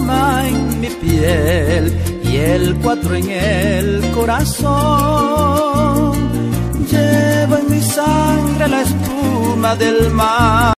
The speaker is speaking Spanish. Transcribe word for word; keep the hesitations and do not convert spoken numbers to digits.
palma en mi piel y el cuatro en el corazón. Llevo en mi sangre la espuma del mar.